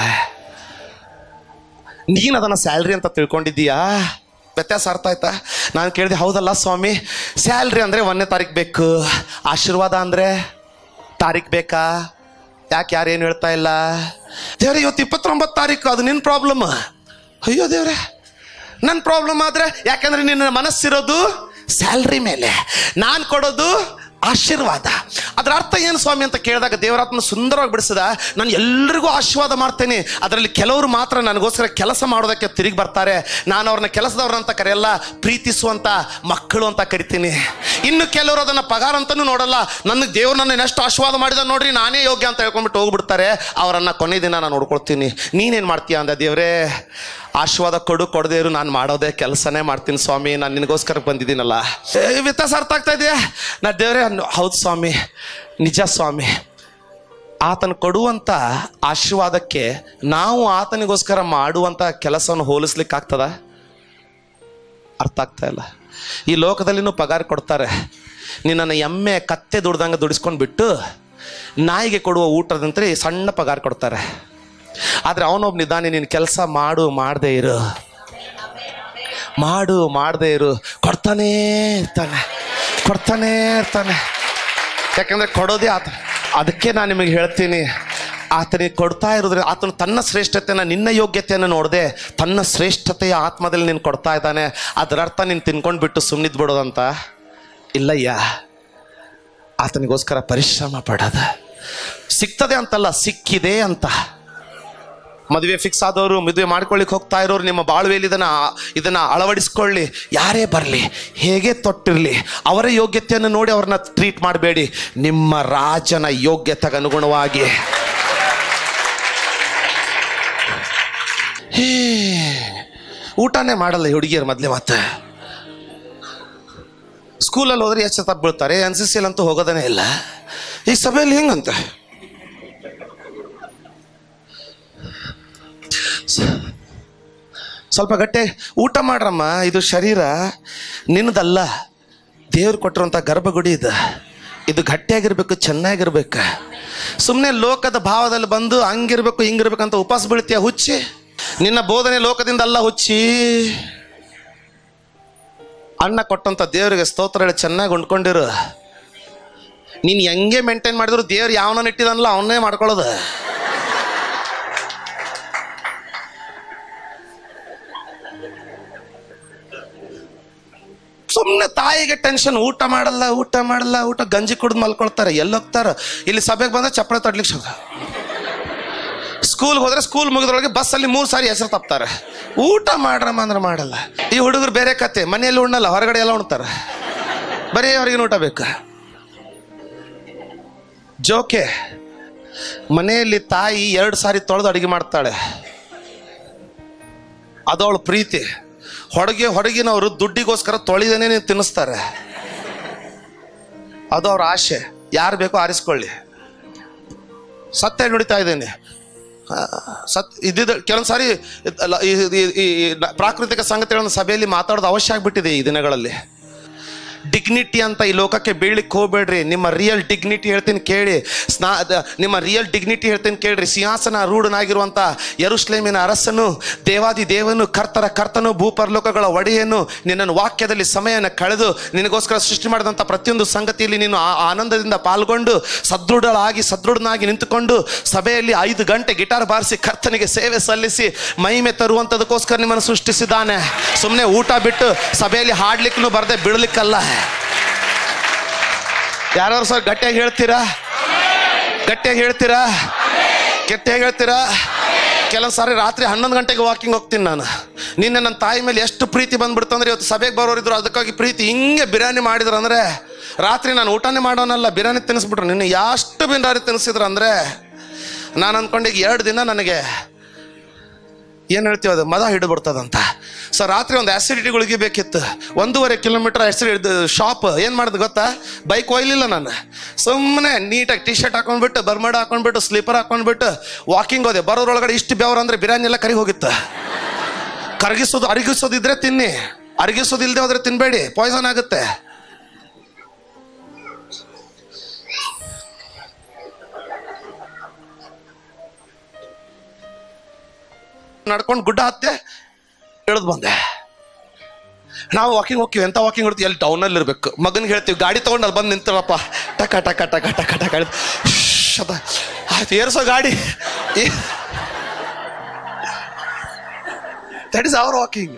ನೀನು ಅದನ್ನು ಸ್ಯಾಲ್ರಿ ಅಂತ ತಿಳ್ಕೊಂಡಿದ್ದೀಯಾ? ವ್ಯತ್ಯಾಸ ಅರ್ಥ ಆಯ್ತಾ? ನಾನು ಕೇಳಿದೆ, ಹೌದಲ್ಲ ಸ್ವಾಮಿ, ಸ್ಯಾಲ್ರಿ ಅಂದರೆ 1ನೇ ತಾರೀಕು ಬೇಕು, ಆಶೀರ್ವಾದ ಅಂದರೆ ತಾರೀಕು ಬೇಕಾ? ಯಾಕೆ ಯಾರೇನು ಹೇಳ್ತಾ ಇಲ್ಲ? ದೇವ್ರೆ, ಇವತ್ತು 29 ತಾರೀಕು, ಅದು ನಿನ್ನ ಪ್ರಾಬ್ಲಮ್. ಅಯ್ಯೋ ದೇವ್ರೆ, ನನ್ನ ಪ್ರಾಬ್ಲಮ್ ಆದರೆ, ಯಾಕಂದರೆ ನಿನ್ನ ಮನಸ್ಸಿರೋದು ಸ್ಯಾಲ್ರಿ ಮೇಲೆ, ನಾನು ಕೊಡೋದು ಆಶೀರ್ವಾದ. ಅದರ ಅರ್ಥ ಏನು ಸ್ವಾಮಿ ಅಂತ ಕೇಳಿದಾಗ ದೇವರಾತ್ಮ ಸುಂದರವಾಗಿ ಬಿಡಿಸಿದ, ನಾನು ಎಲ್ರಿಗೂ ಆಶೀರ್ವಾದ ಮಾಡ್ತೇನೆ, ಅದರಲ್ಲಿ ಕೆಲವರು ಮಾತ್ರ ನನಗೋಸ್ಕರ ಕೆಲಸ ಮಾಡೋದಕ್ಕೆ ತಿರುಗಿ ಬರ್ತಾರೆ. ನಾನು ಅವ್ರನ್ನ ಕೆಲಸದವ್ರಂತ ಕರೆಯಲ್ಲ, ಪ್ರೀತಿಸುವಂಥ ಮಕ್ಕಳು ಅಂತ ಕರಿತೀನಿ. ಇನ್ನು ಕೆಲವರು ಅದನ್ನು ಪಗಾರ ಅಂತಲೂ ನೋಡಲ್ಲ, ನನಗೆ ದೇವ್ರು ನನ್ನ ಎಷ್ಟು ಆಶೀರ್ವಾದ ಮಾಡಿದ ನೋಡ್ರಿ, ನಾನೇ ಯೋಗ್ಯ ಅಂತ ಹೇಳ್ಕೊಂಡ್ಬಿಟ್ಟು ಹೋಗ್ಬಿಡ್ತಾರೆ. ಅವರನ್ನು ಕೊನೆ ದಿನ ನಾನು ನೋಡ್ಕೊಳ್ತೀನಿ. ನೀನೇನು ಮಾಡ್ತೀಯ ಅಂದ. ದೇವರೇ, ಆಶೀರ್ವಾದ ಕೊಡದೇ ಇರು, ನಾನು ಮಾಡೋದೇ ಕೆಲಸನೇ ಮಾಡ್ತೀನಿ ಸ್ವಾಮಿ, ನಾನು ನಿನಗೋಸ್ಕರ ಬಂದಿದ್ದೀನಲ್ಲ. ವ್ಯತ್ಯಾಸ ಅರ್ಥ ಆಗ್ತಾ ಇದೆಯಾ? ನಾ ದೇವರೇ, ಹೌದು ಸ್ವಾಮಿ, ನಿಜ ಸ್ವಾಮಿ. ಆತನು ಕೊಡುವಂಥ ಆಶೀರ್ವಾದಕ್ಕೆ ನಾವು ಆತನಿಗೋಸ್ಕರ ಮಾಡುವಂಥ ಕೆಲಸವನ್ನು ಹೋಲಿಸ್ಲಿಕ್ಕಾಗ್ತದ? ಅರ್ಥ ಆಗ್ತಾ ಇಲ್ಲ. ಈ ಲೋಕದಲ್ಲಿನೂ ಪಗಾರ ಕೊಡ್ತಾರೆ. ನಿನ್ನನ್ನು ಎಮ್ಮೆ ಕತ್ತೆ ದುಡ್ದಂಗೆ ದುಡಿಸ್ಕೊಂಡು ಬಿಟ್ಟು ನಾಯಿಗೆ ಕೊಡುವ ಊಟದಂತೆ ಸಣ್ಣ ಪಗಾರ ಕೊಡ್ತಾರೆ. ಆದರೆ ಅವನೊಬ್ಬ ನಿಧಾನ, ನೀನು ಕೆಲಸ ಮಾಡದೇ ಇರು, ಕೊಡ್ತಾನೇ ಇರ್ತಾನೆ. ಯಾಕಂದರೆ ಕೊಡೋದೇ ಆತ. ಅದಕ್ಕೆ ನಾನು ನಿಮಗೆ ಹೇಳ್ತೀನಿ, ಆತನಿಗೆ ಕೊಡ್ತಾ ಇರೋದ್ರೆ ಆತನು ತನ್ನ ಶ್ರೇಷ್ಠತೆಯನ್ನು, ನಿನ್ನ ಯೋಗ್ಯತೆಯನ್ನು ನೋಡದೆ ತನ್ನ ಶ್ರೇಷ್ಠತೆಯ ಆತ್ಮದಲ್ಲಿ ನೀನು ಕೊಡ್ತಾ ಇದ್ದಾನೆ. ಅದರ ಅರ್ಥ ನೀನು ತಿನ್ಕೊಂಡು ಬಿಟ್ಟು ಸುಮ್ಮನಿದ್ದು ಬಿಡೋದಂತ ಇಲ್ಲಯ್ಯ. ಆತನಿಗೋಸ್ಕರ ಪರಿಶ್ರಮ ಪಡೋದು. ಸಿಗ್ತದೆ ಅಂತಲ್ಲ, ಸಿಕ್ಕಿದೆ ಅಂತ. ಮದುವೆ ಫಿಕ್ಸ್ ಆದವರು, ಮದುವೆ ಮಾಡ್ಕೊಳ್ಳಿಕ್ಕೆ ಹೋಗ್ತಾ ಇರೋರು, ನಿಮ್ಮ ಬಾಳುವೆಯಲ್ಲಿ ಇದನ್ನು ಅಳವಡಿಸ್ಕೊಳ್ಳಿ. ಯಾರೇ ಬರಲಿ, ಹೇಗೆ ತೊಟ್ಟಿರಲಿ, ಅವರ ಯೋಗ್ಯತೆಯನ್ನು ನೋಡಿ ಅವ್ರನ್ನ ಟ್ರೀಟ್ ಮಾಡಬೇಡಿ, ನಿಮ್ಮ ರಾಜನ ಯೋಗ್ಯತೆಗೆ ಅನುಗುಣವಾಗಿ. ಊಟನೇ ಮಾಡಲ್ಲ ಈ ಹುಡುಗಿಯರು ಮೊದಲೇ. ಮತ್ತೆ ಸ್ಕೂಲಲ್ಲಿ ಹೋದ್ರೆ ಎಷ್ಟು ತಪ್ಪು ಬೀಳ್ತಾರೆ. NCC ಅಂತೂ ಹೋಗೋದೇ ಇಲ್ಲ. ಈ ಸಭೆಯಲ್ಲಿ ಹೆಂಗಂತ ಸ್ವಲ್ಪ ಗಟ್ಟಿ ಊಟ ಮಾಡ್ರಮ್ಮ. ಇದು ಶರೀರ ನಿನ್ನದಲ್ಲ, ದೇವ್ರು ಕೊಟ್ಟಿರುವಂಥ ಗರ್ಭಗುಡಿ ಇದು ಗಟ್ಟಿಯಾಗಿರ್ಬೇಕು, ಚೆನ್ನಾಗಿರ್ಬೇಕು. ಸುಮ್ಮನೆ ಲೋಕದ ಭಾವದಲ್ಲಿ ಬಂದು ಹಂಗಿರ್ಬೇಕು ಹಿಂಗಿರ್ಬೇಕಂತ ಉಪವಾಸ ಬೀಳ್ತೀಯ ಹುಚ್ಚಿ. ನಿನ್ನ ಬೋಧನೆ ಲೋಕದಿಂದ ಅಲ್ಲ ಹುಚ್ಚಿ. ಅನ್ನ ಕೊಟ್ಟಂಥ ದೇವರಿಗೆ ಸ್ತೋತ್ರ ಹೇಳಿ ಚೆನ್ನಾಗಿ ಉಂಡ್ಕೊಂಡಿರು. ನೀನು ಹೆಂಗೆ ಮೇಂಟೈನ್ ಮಾಡಿದ್ರು ದೇವ್ರು ಯಾವನ ಇಟ್ಟಿದನಲ್ಲ ಅವನ್ನೇ ಮಾಡ್ಕೊಳ್ಳೋದು. ಸುಮ್ಮನೆ ತಾಯಿಗೆ ಟೆನ್ಷನ್. ಊಟ ಮಾಡಲ್ಲ, ಗಂಜಿ ಕುಡಿದು ಮಲ್ಕೊಳ್ತಾರೆ. ಎಲ್ಲೋಗ್ತಾರೆ? ಇಲ್ಲಿ ಸಭೆಗೆ ಬಂದರೆ ಚಪ್ಪಳೆ ತಡ್ಲಿಕ್ಕೆ ಶುರು. ಸ್ಕೂಲ್ಗೆ ಹೋದರೆ ಸ್ಕೂಲ್ ಮುಗಿದ್ರೊಳಗೆ ಬಸ್ಸಲ್ಲಿ 3 ಸಾರಿ ಹೆಸರು ತಪ್ತಾರೆ. ಊಟ ಮಾಡ್ರಮ್ಮ ಅಂದ್ರೆ ಮಾಡಲ್ಲ. ಈ ಹುಡುಗರು ಬೇರೆ ಕತೆ, ಮನೆಯಲ್ಲಿ ಉಣ್ಣಲ್ಲ, ಹೊರಗಡೆ ಎಲ್ಲ ಉಣ್ತಾರೆ. ಬರೀ ಹೊರಗಿನ ಊಟ ಬೇಕು. ಜೋಕೆ, ಮನೆಯಲ್ಲಿ ತಾಯಿ 2 ಸಾರಿ ತೊಳೆದು ಅಡುಗೆ ಮಾಡ್ತಾಳೆ, ಅದವಳು ಪ್ರೀತಿ. ಹೊರಗಿನವರು ದುಡ್ಡಿಗೋಸ್ಕರ ತೊಳೆದೇನೆ ತಿನ್ನಿಸ್ತಾರೆ, ಅದು ಅವ್ರ ಆಸೆ. ಯಾರು ಬೇಕೋ ಆರಿಸ್ಕೊಳ್ಳಿ. ಸತ್ಯ ನುಡಿತಾ ಇದ್ದೇನೆ. ಕೆಲವೊಂದು ಸಾರಿ ಈ ಪ್ರಾಕೃತಿಕ ಸಂಗತಿಗಳನ್ನು ಸಭೆಯಲ್ಲಿ ಮಾತಾಡೋದು ಅವಶ್ಯ ಆಗಿಬಿಟ್ಟಿದೆ ಈ ದಿನಗಳಲ್ಲಿ. ಡಿಗ್ನಿಟಿ ಅಂತ ಈ ಲೋಕಕ್ಕೆ ಬೀಳಲಿಕ್ಕೆ ಹೋಗ್ಬೇಡ್ರಿ. ನಿಮ್ಮ ರಿಯಲ್ ಡಿಗ್ನಿಟಿ ಹೇಳ್ತೀನಿ ಕೇಳಿ. ನಿಮ್ಮ ರಿಯಲ್ ಡಿಗ್ನಿಟಿ ಹೇಳ್ತೀನಿ ಕೇಳ್ರಿ. ಸಿಂಹಾಸನ ರೂಢನಾಗಿರುವಂಥ ಯೆರೂಸಲೇಮಿನ ಅರಸನು, ದೇವಾದಿ ದೇವನು, ಕರ್ತನು, ಭೂಪರಲೋಕಗಳ ಒಡೆಯನು, ನಿನ್ನನ್ನು ವಾಕ್ಯದಲ್ಲಿ ಸಮಯನ ಕಳೆದು ನಿನಗೋಸ್ಕರ ಸೃಷ್ಟಿ ಮಾಡಿದಂಥ ಪ್ರತಿಯೊಂದು ಸಂಗತಿಯಲ್ಲಿ ನೀನು ಆನಂದದಿಂದ ಪಾಲ್ಗೊಂಡು ಸದೃಢನಾಗಿ ನಿಂತುಕೊಂಡು ಸಭೆಯಲ್ಲಿ 5 ಗಂಟೆ ಗಿಟಾರ್ ಬಾರಿಸಿ ಕರ್ತನಿಗೆ ಸೇವೆ ಸಲ್ಲಿಸಿ ಮಹಿಮೆ ತರುವಂಥದಕ್ಕೋಸ್ಕರ ನಿಮ್ಮನ್ನು ಸೃಷ್ಟಿಸಿದ್ದಾನೆ. ಸುಮ್ಮನೆ ಊಟ ಬಿಟ್ಟು ಸಭೆಯಲ್ಲಿ ಹಾಡ್ಲಿಕ್ಕೂ ಬರದೆ ಬಿಡಲಿಕ್ಕಲ್ಲ. ಯಾರು ಸರ್ ಗಟ್ಟಿಯಾಗಿ ಹೇಳ್ತೀರಾ? ಕೆಲವು ಸಾರಿ ರಾತ್ರಿ 11 ಗಂಟೆಗೆ ವಾಕಿಂಗ್ ಹೋಗ್ತೀನಿ ನಾನು. ನಿನ್ನೆ ನನ್ನ ತಾಯಿ ಮೇಲೆ ಎಷ್ಟು ಪ್ರೀತಿ ಬಂದ್ಬಿಡ್ತು ಅಂದರೆ, ಇವತ್ತು ಸಭೆಗೆ ಬರೋರಿದ್ರು ಅದಕ್ಕಾಗಿ ಪ್ರೀತಿ ಹಿಂಗೆ ಬಿರಿಯಾನಿ ಮಾಡಿದ್ರು ಅಂದರೆ, ರಾತ್ರಿ ನಾನು ಊಟನೇ ಮಾಡೋನಲ್ಲ, ಬಿರಿಯಾನಿ ತಿನ್ನಿಸ್ಬಿಟ್ರು. ನಿನ್ನೆ ಎಷ್ಟು ಬಿರಿಯಾನಿ ತಿನ್ನಿಸಿದ್ರು ಅಂದರೆ, ನಾನು ಅಂದ್ಕೊಂಡು ಈಗ 2 ದಿನ ನನಗೆ ಏನು ಹೇಳ್ತೀವಿ ಅದು ಮದ ಹಿಡಿಬಿಡ್ತದಂತ. ಸೊ ರಾತ್ರಿ ಒಂದು ಆ್ಯಸಿಡಿಟಿ ಗುಳಿಗೆ ಬೇಕಿತ್ತು. 1.5 ಕಿಲೋಮೀಟರ್ ಆ್ಯಸಿಡ್ ಶಾಪ್. ಏನು ಮಾಡಿದೆ ಗೊತ್ತಾ? ಬೈಕ್ ಒಯ್ಲಿಲ್ಲ ನಾನು, ಸುಮ್ಮನೆ ನೀಟಾಗಿ ಟಿ ಶರ್ಟ್ ಹಾಕೊಂಡ್ಬಿಟ್ಟು, ಬರ್ಮಡ ಹಾಕೊಂಡ್ಬಿಟ್ಟು, ಸ್ಲೀಪರ್ ಹಾಕೊಂಡ್ಬಿಟ್ಟು ವಾಕಿಂಗ್ ಹೋದೆ. ಬರೋದ್ರೊಳಗಡೆ ಇಷ್ಟು ಬೆವರು ಅಂದರೆ ಬಿರಿಯಾನಿ ಎಲ್ಲ ಕರಿಗೆ ಹೋಗಿತ್ತು. ಅರಗಿಸೋದಿದ್ರೆ ತಿನ್ನಿ, ಅರಗಿಸೋದಿಲ್ಲದೆ ಹೋದ್ರೆ ತಿನ್ಬೇಡಿ, ಪಾಯ್ಸನ್ ಆಗುತ್ತೆ. ನಡ್ಕೊಂಡು ಗುಡ್ಡ ಹತ್ತೆ ಇಳಿದು ಬಂದೆ. ನಾವು ವಾಕಿಂಗ್ ಹೋಗ್ತೀವಿ, ಎಂತ ವಾಕಿಂಗ್ ಹೊಡ್ತೀವಿ, ಎಲ್ಲಿ ಟೌನಲ್ಲಿ ಇರಬೇಕು. ಮಗನಿಗೆ ಹೇಳ್ತೀವಿ ಗಾಡಿ ತೊಗೊಂಡು ಅಲ್ಲಿ ಬಂದು ನಿಂತರಪ್ಪ, ಟಕ ಟಕ ಟಕ ಟಕ ಟಕ ಆಯ್ತು ಏರ್ಸೋ ಗಾಡಿ. That is our walking.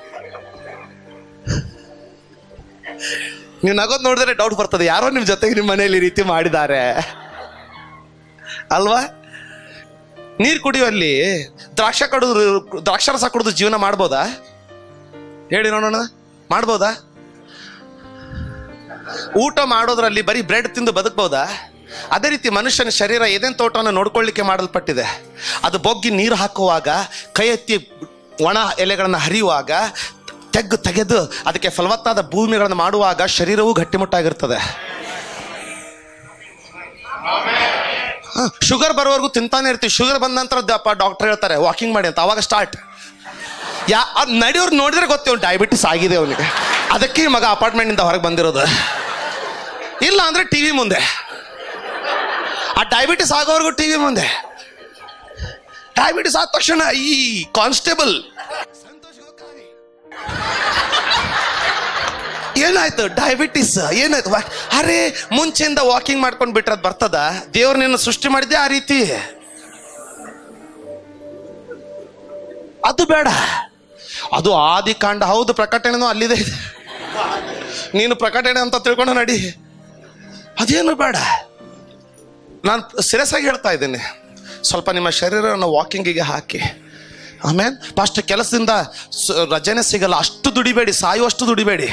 ನೀವು ನಗೋದು ನೋಡಿದ್ರೆ ಡೌಟ್ ಬರ್ತದೆ, ಯಾರೋ ನಿಮ್ಮ ಜೊತೆಗೆ ನಿಮ್ಮ ಮನೆಯಲ್ಲಿ ಈ ರೀತಿ ಮಾಡಿದ್ದಾರೆ ಅಲ್ವಾ? ನೀರು ಕುಡಿಯುವಲ್ಲಿ ದ್ರಾಕ್ಷಾರಸ ಕುಡಿದು ಜೀವನ ಮಾಡ್ಬೋದಾ? ಹೇಳಿ ನೋಡೋಣ, ಮಾಡ್ಬೋದಾ? ಊಟ ಮಾಡೋದ್ರಲ್ಲಿ ಬರೀ ಬ್ರೆಡ್ ತಿಂದು ಬದುಕ್ಬೋದಾ? ಅದೇ ರೀತಿ ಮನುಷ್ಯನ ಶರೀರ ಏದೇನು ತೋಟವನ್ನು ನೋಡ್ಕೊಳ್ಳಿಕ್ಕೆ ಮಾಡಲ್ಪಟ್ಟಿದೆ. ಅದು ಬೊಗ್ಗಿ ನೀರು ಹಾಕುವಾಗ, ಕೈ ಎತ್ತಿ ಒಣ ಎಲೆಗಳನ್ನು ಹರಿಯುವಾಗ, ತೆಗೆದು ಅದಕ್ಕೆ ಫಲವತ್ತಾದ ಭೂಮಿಗಳನ್ನು ಮಾಡುವಾಗ ಶರೀರವೂ ಗಟ್ಟಿಮುಟ್ಟಾಗಿರ್ತದೆ. ಶುಗರ್ ಬರೋವರೆಗೂ ತಿಂತಾನೆ ಇರ್ತೀವಿ. ಶುಗರ್ ಬಂದ ನಂತರ ಡಾಕ್ಟರ್ ಹೇಳ್ತಾರೆ ವಾಕಿಂಗ್ ಮಾಡಿ ಅಂತ, ಅವಾಗ ಸ್ಟಾರ್ಟ್. ನಡೆಯೋರು ನೋಡಿದ್ರೆ ಗೊತ್ತೇವ್ ಡಯಾಬಿಟಿಸ್ ಆಗಿದೆ ಅವನಿಗೆ. ಅದಕ್ಕೆ ಮಗ ಅಪಾರ್ಟ್ಮೆಂಟಿಂದ ಹೊರಗೆ ಬಂದಿರೋದು. ಇಲ್ಲ ಅಂದ್ರೆ ಟಿವಿ ಮುಂದೆ, ಆ ಡಯಾಬಿಟಿಸ್ ಆಗೋವರೆಗೂ ಟಿವಿ ಮುಂದೆ. ಡಯಾಬಿಟಿಸ್ ಆದ ತಕ್ಷಣ ಈ ಕಾನ್ಸ್ಟೇಬಲ್ ಏನಾಯ್ತು? ಡಯಾಬಿಟಿಸ್ ಏನಾಯ್ತು? ಅರೆ ಮುಂಚೆಯಿಂದ ವಾಕಿಂಗ್ ಮಾಡ್ಕೊಂಡು ಬಿಟ್ರೆ ಅದು ಬರ್ತದ? ದೇವ್ರು ನಿನ್ನ ಸೃಷ್ಟಿ ಮಾಡಿದ್ದೆ ಆ ರೀತಿ. ಅದು ಬೇಡ. ಅದು ಆದಿಕಾಂಡ, ಹೌದು ಪ್ರಕಟಣೆನೂ ಅಲ್ಲಿದೆ. ನೀನು ಪ್ರಕಟಣೆ ಅಂತ ತಿಳ್ಕೊಂಡು ನಡಿ, ಅದೇನು ಬೇಡ. ನಾನು ಸೀರಿಯಸ್ ಆಗಿ ಹೇಳ್ತಾ ಇದ್ದೀನಿ. ಸ್ವಲ್ಪ ನಿಮ್ಮ ಶರೀರವನ್ನು ವಾಕಿಂಗಿಗೆ ಹಾಕಿ. ಆಮೇಲೆ ಫಸ್ಟ್ ಕೆಲಸದಿಂದ ರಜೆನೇ ಸಿಗಲ್ಲ, ಅಷ್ಟು ದುಡಿಬೇಡಿ, ಸಾಯುವಷ್ಟು ದುಡಿಬೇಡಿ.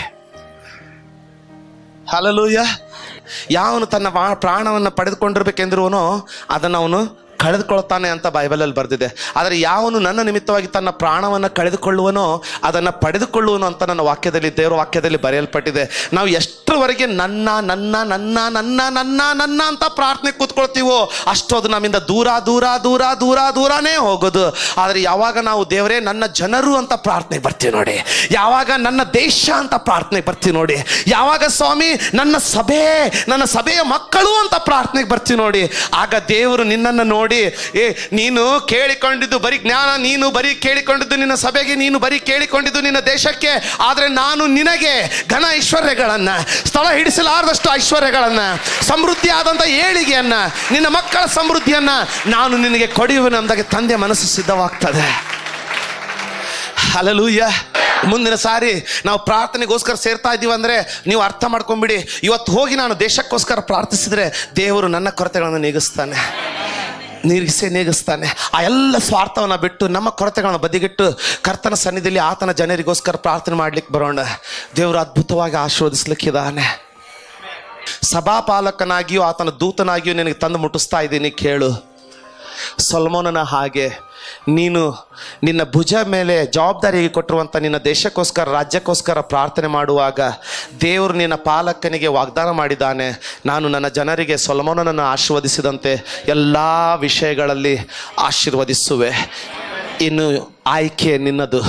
ಹಲ್ಲೆಲೂಯಾ. ಯಾವನು ತನ್ನ ಪ್ರಾಣವನ್ನು ಪಡೆದುಕೊಂಡಿರ್ಬೇಕೆಂದ್ರೂ ಅದನ್ನು ಅವನು ಕಳೆದುಕೊಳ್ತಾನೆ ಅಂತ ಬೈಬಲಲ್ಲಿ ಬರೆದಿದೆ. ಆದರೆ ಯಾವನು ನನ್ನ ನಿಮಿತ್ತವಾಗಿ ತನ್ನ ಪ್ರಾಣವನ್ನು ಕಳೆದುಕೊಳ್ಳುವನೋ ಅದನ್ನು ಪಡೆದುಕೊಳ್ಳುವನು ಅಂತ ನನ್ನ ವಾಕ್ಯದಲ್ಲಿ, ದೇವರ ವಾಕ್ಯದಲ್ಲಿ ಬರೆಯಲ್ಪಟ್ಟಿದೆ. ನಾವು ಎಷ್ಟರವರೆಗೆ ನನ್ನ ನನ್ನ ನನ್ನ ನನ್ನ ನನ್ನ ನನ್ನ ಅಂತ ಪ್ರಾರ್ಥನೆ ಕೂತ್ಕೊಳ್ತೀವೋ ಅಷ್ಟು ಅದು ನಮ್ಮಿಂದ ದೂರ ದೂರ ದೂರ ದೂರ ದೂರನೇ ಹೋಗೋದು. ಆದರೆ ಯಾವಾಗ ನಾವು ದೇವರೇ ನನ್ನ ಜನರು ಅಂತ ಪ್ರಾರ್ಥನೆಗೆ ಬರ್ತೀವಿ ನೋಡಿ, ಯಾವಾಗ ನನ್ನ ದೇಶ ಅಂತ ಪ್ರಾರ್ಥನೆಗೆ ಬರ್ತೀವಿ ನೋಡಿ, ಯಾವಾಗ ಸ್ವಾಮಿ ನನ್ನ ಸಭೆಯ ಮಕ್ಕಳು ಅಂತ ಪ್ರಾರ್ಥನೆಗೆ ಬರ್ತೀವಿ ನೋಡಿ, ಆಗ ದೇವರು ನಿನ್ನನ್ನು ನೋಡಿ, ನೀನು ಕೇಳಿಕೊಂಡಿದ್ದು ಬರೀ ಜ್ಞಾನ, ನೀನು ಬರೀ ಕೇಳಿಕೊಂಡಿದ್ದು ನಿನ್ನ ಸಭೆಗೆ, ನೀನು ಬರೀ ಕೇಳಿಕೊಂಡಿದ್ದು ನಿನ್ನ ದೇಶಕ್ಕೆ, ಆದರೆ ನಾನು ನಿನಗೆ ಘನ ಐಶ್ವರ್ಯಗಳನ್ನ, ಸ್ಥಳ ಹಿಡಿಸಲಾರದಷ್ಟು ಐಶ್ವರ್ಯಗಳನ್ನ, ಸಮೃದ್ಧಿ ಆದಂಥ ಏಳಿಗೆಯನ್ನ, ನಿನ್ನ ಮಕ್ಕಳ ಸಮೃದ್ಧಿಯನ್ನ ನಾನು ನಿನಗೆ ಕೊಡುವೆನು ಅಂದಾಗ ತಂದೆ ಮನಸ್ಸು ಸಿದ್ಧವಾಗ್ತದೆ. ಹಲ್ಲೆಲೂಯಾ. ಮುಂದಿನ ಸಾರಿ ನಾವು ಪ್ರಾರ್ಥನೆಗೋಸ್ಕರ ಸೇರ್ತಾ ಇದ್ದೀವಿ ಅಂದರೆ ನೀವು ಅರ್ಥ ಮಾಡ್ಕೊಂಬಿಡಿ, ಇವತ್ತು ಹೋಗಿ ನಾನು ದೇಶಕ್ಕೋಸ್ಕರ ಪ್ರಾರ್ಥಿಸಿದರೆ ದೇವರು ನನ್ನ ಕೊರತೆಗಳನ್ನು ನೀಗಿಸ್ತಾನೆ. ಆ ಎಲ್ಲ ಸ್ವಾರ್ಥವನ್ನು ಬಿಟ್ಟು ನಮ್ಮ ಕೊರತೆಗಳನ್ನು ಬದಿಗಿಟ್ಟು ಕರ್ತನ ಸನ್ನಿಧಿಯಲ್ಲಿ ಆತನ ಜನರಿಗೋಸ್ಕರ ಪ್ರಾರ್ಥನೆ ಮಾಡ್ಲಿಕ್ಕೆ ಬರೋಣ. ದೇವರು ಅದ್ಭುತವಾಗಿ ಆಶೀರ್ವದಿಸ್ಲಿಕ್ಕಿದ್ದಾನೆ. ಸಭಾಪಾಲಕನಾಗಿಯೂ ಆತನ ದೂತನಾಗಿಯೂ ನಿನಗೆ ತಂದು ಮುಟ್ಟಿಸ್ತಾ ಇದ್ದೀನಿ, ಕೇಳು. ಸೊಲೊಮೋನನ ಹಾಗೆ ನೀನು ನಿನ್ನ ಭುಜ ಮೇಲೆ ಜವಾಬ್ದಾರಿಗೆ ಕೊಟ್ಟಿರುವಂಥ ನಿನ್ನ ದೇಶಕ್ಕೋಸ್ಕರ, ರಾಜ್ಯಕ್ಕೋಸ್ಕರ ಪ್ರಾರ್ಥನೆ ಮಾಡುವಾಗ ದೇವರು ನಿನ್ನ ಪಾಲಕನಿಗೆ ವಾಗ್ದಾನ ಮಾಡಿದ್ದಾನೆ, ನಾನು ನನ್ನ ಜನರಿಗೆ ಸೊಲೊಮೋನನನ್ನು ಆಶೀರ್ವದಿಸಿದಂತೆ ಎಲ್ಲ ವಿಷಯಗಳಲ್ಲಿ ಆಶೀರ್ವದಿಸುವೆ. ಇನ್ನು ಆಯ್ಕೆ ನಿನ್ನದು,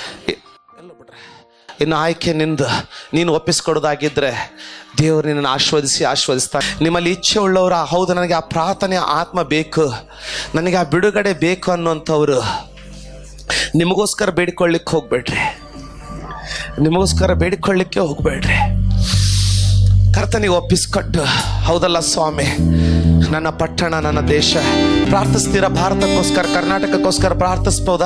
ಇನ್ನು ಆಯ್ಕೆ ನಿಂದು. ನೀನು ಒಪ್ಪಿಸ್ಕೊಡೋದಾಗಿದ್ದರೆ ದೇವರು ನಿನ್ನನ್ನು ಆಶೀರ್ವದಿಸ್ತಾನೆ. ನಿಮ್ಮಲ್ಲಿ ಇಚ್ಛೆ ಉಳ್ಳವರು, ಹೌದು ನನಗೆ ಆ ಪ್ರಾರ್ಥನೆ ಆತ್ಮ ಬೇಕು, ನನಗೆ ಆ ಬಿಡುಗಡೆ ಬೇಕು ಅನ್ನುವಂಥವ್ರು ನಿಮಗೋಸ್ಕರ ಬೇಡಿಕೊಳ್ಳಿಕ್ಕೆ ಹೋಗ್ಬೇಡ್ರಿ. ಕರ್ತನಿಗೆ ಒಪ್ಪಿಸ್ಕೊಟ್ಟು, ಹೌದಲ್ಲ ಸ್ವಾಮಿ, ನನ್ನ ಪಟ್ಟಣ, ನನ್ನ ದೇಶ ಪ್ರಾರ್ಥಿಸ್ತೀರಾ? ಭಾರತಕ್ಕೋಸ್ಕರ, ಕರ್ನಾಟಕಕ್ಕೋಸ್ಕರ ಪ್ರಾರ್ಥಿಸ್ಬೋದಾ?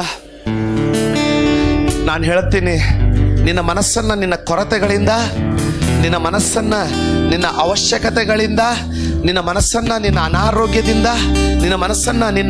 ನಾನು ಹೇಳ್ತೀನಿ, ನಿನ್ನ ಮನಸ್ಸನ್ನು ನಿನ್ನ ಕೊರತೆಗಳಿಂದ, ನಿನ್ನ ಮನಸ್ಸನ್ನು ನಿನ್ನ ಅವಶ್ಯಕತೆಗಳಿಂದ, ನಿನ್ನ ಮನಸ್ಸನ್ನು ನಿನ್ನ ಅನಾರೋಗ್ಯದಿಂದ, ನಿನ್ನ ಮನಸ್ಸನ್ನು ನಿನ್ನ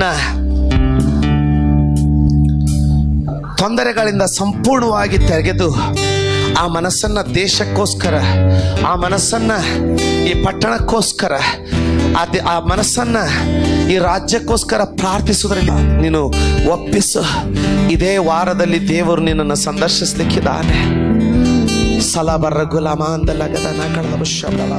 ತೊಂದರೆಗಳಿಂದ ಸಂಪೂರ್ಣವಾಗಿ ತೆಗೆದು ಆ ಮನಸ್ಸನ್ನು ದೇಶಕ್ಕೋಸ್ಕರ, ಆ ಮನಸ್ಸನ್ನು ಈ ಪಟ್ಟಣಕ್ಕೋಸ್ಕರ, ಆ ಮನಸ್ಸನ್ನು ಈ ರಾಜ್ಯಕ್ಕೋಸ್ಕರ ಪ್ರಾರ್ಥಿಸುವುದರಲ್ಲಿ ನೀನು ಒಪ್ಪಿಸು. ಇದೇ ವಾರದಲ್ಲಿ ದೇವರು ನಿನ್ನನ್ನು ಸಂದರ್ಶಿಸಲಿಕ್ಕಿದ್ದಾನೆ. ಸಲಾಬರ ಗುಲಾಮ ಅಂದಲಗದ ನಾಕಳದ ಶಬ್ದಲ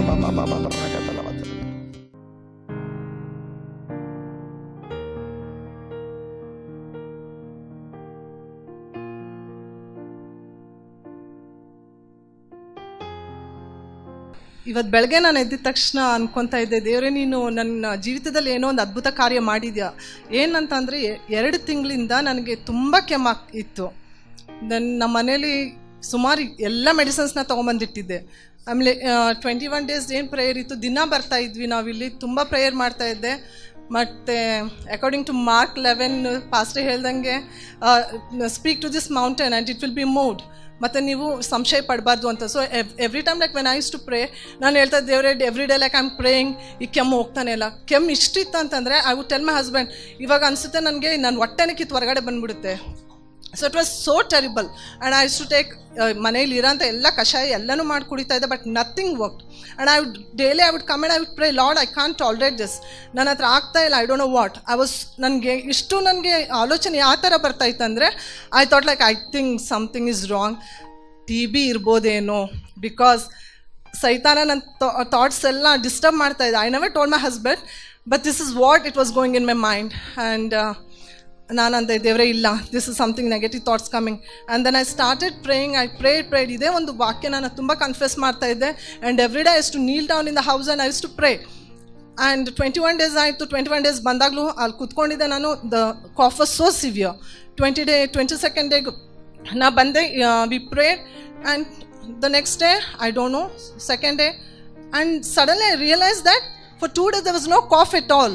ಇವತ್ತು ಬೆಳಗ್ಗೆ ನಾನು ಎದ್ದ ತಕ್ಷಣ ಅನ್ಕೊತಾ ಇದ್ದೆ, ದೇವರೇ ನೀನು ನನ್ನ ಜೀವಿತದಲ್ಲಿ ಏನೋ ಒಂದು ಅದ್ಭುತ ಕಾರ್ಯ ಮಾಡಿದ್ಯಾ. ಏನಂತಂದರೆ 2 ತಿಂಗಳಿಂದ ನನಗೆ ತುಂಬ ಕೆಮ್ಮ ಇತ್ತು. ನಮ್ಮ ಮನೇಲಿ ಸುಮಾರು ಎಲ್ಲ ಮೆಡಿಸಿನ್ಸ್ನ ತೊಗೊಂಬಂದಿಟ್ಟಿದ್ದೆ. ಆಮೇಲೆ 21 ಡೇಸ್ ಏನು ಪ್ರೇಯರ್ ಇತ್ತು, ದಿನ ಬರ್ತಾ ಇದ್ವಿ ನಾವಿಲ್ಲಿ, ತುಂಬ ಪ್ರೇಯರ್ ಮಾಡ್ತಾ ಇದ್ದೆ. ಮತ್ತು ಅಕಾರ್ಡಿಂಗ್ ಟು ಮಾರ್ಕ್ 11 ಪಾಸ್ಟರ್ ಹೇಳ್ದಂಗೆ speak to this mountain and it will be moved. ಮತ್ತು ನೀವು ಸಂಶಯ ಪಡಬಾರ್ದು ಅಂತ. So every time like when I use to pray, ನಾನು ಹೇಳ್ತಾ ದೇವರೇ every day like I am praying, ಈ ಕೆಮ್ಮು ಹೋಗ್ತಾನೆ ಇಲ್ಲ. ಕೆಮ್ಮು ಇಷ್ಟಿತ್ತು ಅಂತಂದರೆ I would tell my husband, ಇವಾಗ ಅನಿಸುತ್ತೆ ನನಗೆ ನಾನು ಹೊಟ್ಟೆನೇ ಕಿತ್ತು ಹೊರಗಡೆ ಬಂದುಬಿಡುತ್ತೆ. So it was so terrible. And I use to take ಮನೇಲಿ ಇರೋಂಥ ಎಲ್ಲ ಕಷಾಯ ಎಲ್ಲನೂ ಮಾಡಿ ಕುಡಿತಾ ಇದ್ದೆ, but nothing worked. And I would daily I would come and I would pray, Lord I can't tolerate this, ನನ್ನ ಹತ್ರ ಆಗ್ತಾ ಇಲ್ಲ, ಐ ಡೋಂಟ್ ನೋ ವಾಟ್. ನನಗೆ ಆಲೋಚನೆ ಯಾವ ಥರ ಬರ್ತಾಯಿತ್ತು ಅಂದರೆ, I thought like I think something is wrong, TB ಇರ್ಬೋದೇನೋ, ಬಿಕಾಸ್ ಸೈತಾನ ನನ್ನ ಥಾಟ್ಸ್ ಎಲ್ಲ ಡಿಸ್ಟರ್ಬ್ ಮಾಡ್ತಾ ಇದೆ. I never told my husband, but this is what it was going in my mind. And ನಾನು ಅಂದೆ, ದೇವರೇ ಇಲ್ಲ, this is something negative thoughts coming. And then I started praying, I prayed. ಇದೇ ಒಂದು ವಾಕ್ಯ ನಾನು ತುಂಬ ಕನ್ಫ್ಯೂಸ್ ಮಾಡ್ತಾ ಇದ್ದೆ. And every day I use to Neel down in the house and I use to pray. And 21 days ಆಯಿತು. 21 days ಬಂದಾಗಲೂ ಅಲ್ಲಿ ಕೂತ್ಕೊಂಡಿದ್ದೆ ನಾನು. The cough was so severe. 22nd ಡೇಗೂ ನಾ ಬಂದೆ, we prayed. And the next day I don't know, second day, and suddenly I realise that for 2 days there was no cough at all.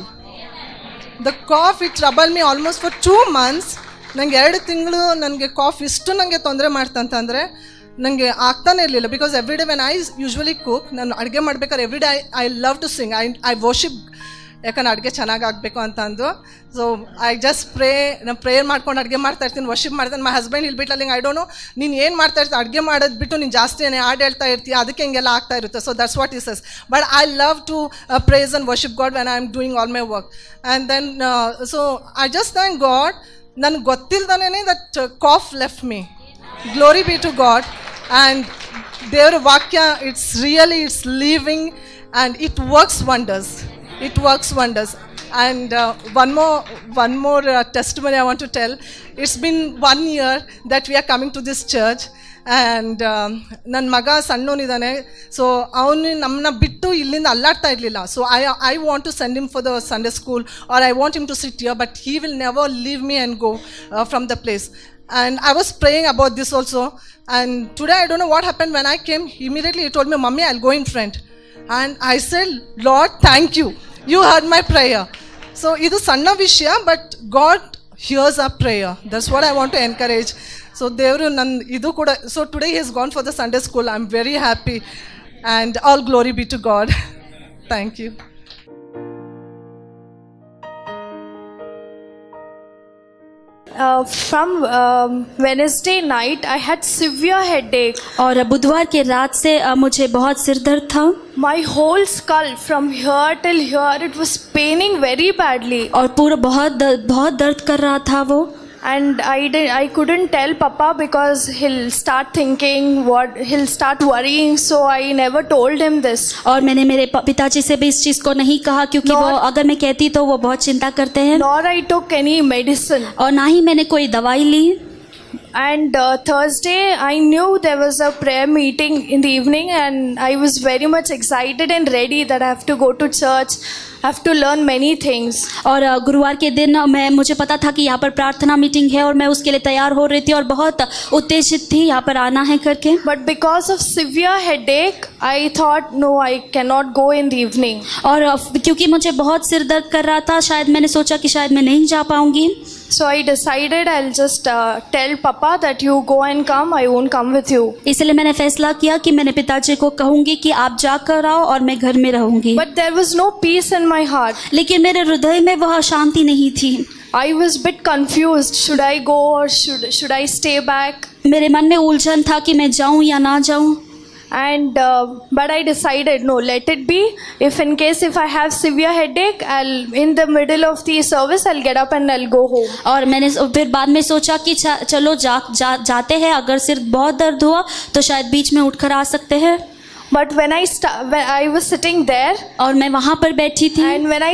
The cough, it troubled me almost for 2 months. ನನಗೆ 2 ತಿಂಗಳು ನನಗೆ calf ಇಷ್ಟು ನನಗೆ ತೊಂದರೆ ಮಾಡ್ತಂತಂದರೆ ನನಗೆ ಆಗ್ತಾನೆ ಇರಲಿಲ್ಲ. Because every day when I usually cook, ನಾನು ಅಡುಗೆ ಮಾಡ್ಬೇಕಾದ್ರೆ every day I love to sing, I worship, ಯಾಕಂದ್ರೆ ಅಡುಗೆ ಚೆನ್ನಾಗಿ ಆಗಬೇಕು ಅಂತ ಅಂದು. ಸೊ ಐ ಜಸ್ಟ್ ನಾನು ಪ್ರೇಯರ್ ಮಾಡ್ಕೊಂಡು ಅಡುಗೆ ಮಾಡ್ತಾ ಇರ್ತೀನಿ, ವರ್ಷಿಪ್ ಮಾಡ್ತೀನಿ. ಮೈ ಹಸ್ಬೆಂಡ್ ಇಲ್ಲಿ ಬಿಟ್ಟು ಐ ಡೋಂಟ್ ನೋ, ನೀನು ಏನು ಮಾಡ್ತಾ ಇರ್ತೀನಿ, ಅಡುಗೆ ಮಾಡೋದು ಬಿಟ್ಟು ನೀನು ಜಾಸ್ತಿ ಹಾಡು ಹೇಳ್ತಾ ಇರ್ತೀಯ, ಅದಕ್ಕೆ ಹಿಂಗೆಲ್ಲ ಆಗ್ತಾ ಇರುತ್ತೆ. So that's what is sus. But I love to praise and worship God when I am doing all my work. And then so I just thank God, ನನಗೆ ಗೊತ್ತಿಲ್ದೇ that cough left me. Glory be to God. And ದೇವರ ವಾಕ್ಯ, it's really, it's living and it works wonders. It works wonders. And one more testimony I want to tell. It's been 1 year that we are coming to this church. And ನನ್ನ ಮಗ ಸಣ್ಣವನಿದ್ದಾನೆ. So ಅವನು ನಮ್ಮನ್ನ ಬಿಟ್ಟು ಇಲ್ಲಿಂದ ಅಲ್ಲಾಡ್ತಾ ಇರಲಿಲ್ಲ. So I want to send him for the Sunday school, or I want him to sit here, but he will never leave me and go from the place. And I was praying about this also. And today I don't know what happened. When I came, immediately he told me, Mummy, I'll go in front. And I said, Lord, thank you. You heard my prayer. So idu sanna vishaya, but God hears our prayer. That's what I want to encourage. So devaru nan idu kuda. So today he has gone for the Sunday school. I'm very happy, and all glory be to God. Thank you. From Wednesday night I had severe headache. और बुधवार के रात से मुझे बहुत सिर दर्द था. My whole skull from here till here, it was paining very badly. और पूरा बहुत दर्द कर रहा था वो. And I couldn't tell Papa because he'll start thinking, he'll start worrying. So I never told him this. और मैंने मेरे पिताजी से भी इस चीज़ को नहीं कहा, क्योंकि वो अगर मैं कहती तो वो बहुत चिंता करते हैं. Nor I took any medicine. और ना ही मैंने कोई दवाई ली. And Thursday I knew there was a prayer meeting in the evening, and I was very much excited and ready that I have to go to church. I have to learn many things. और गुरुवार के दिन मुझे पता था कि यहाँ पर प्रार्थना मीटिंग है और मैं उसके लिए तैयार हो रही थी और बहुत उत्तेजित थी यहाँ पर आना है करके. But because of severe headache, I thought no, I cannot go in the evening. और क्योंकि मुझे बहुत सिर दर्द कर रहा था, शायद मैंने सोचा कि शायद मैं नहीं जा पाऊँगी. So I decided I'll just tell Papa that you go and come, I won't come with you. इसलिए मैंने फैसला किया कि मैंने पिताजी को कहूँगी कि आप जाकर आओ और मैं घर में रहूँगी. But there was no peace in my heart. लेकिन मेरे हृदय में वह शांति नहीं थी. I was bit confused. Should I go or should I stay back? मेरे मन में उलझन था कि मैं जाऊँ या ना जाऊँ. And but I decided no, let it be. If in case if I have severe headache, I'll in the middle of the service I'll get up and I'll go home. और मैंने फिर बाद में सोचा कि चलो जाते हैं, अगर सिर बहुत दर्द हुआ तो शायद बीच में उठकर आ सकते हैं. But when I was sitting there, और मैं वहाँ पर बैठी थी, and when